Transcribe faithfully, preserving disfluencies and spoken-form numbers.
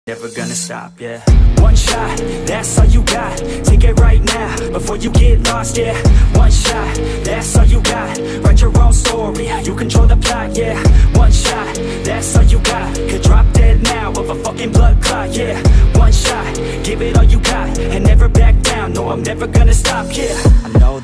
Never gonna stop, yeah. One shot, that's all you got. Take it right now, before you get lost, yeah. One shot, that's all you got. Write your own story, you control the plot, yeah. One shot, that's all you got. Could drop dead now of a fucking blood clot, yeah. One shot, give it all you got, and never back down. No, I'm never gonna stop, yeah. I know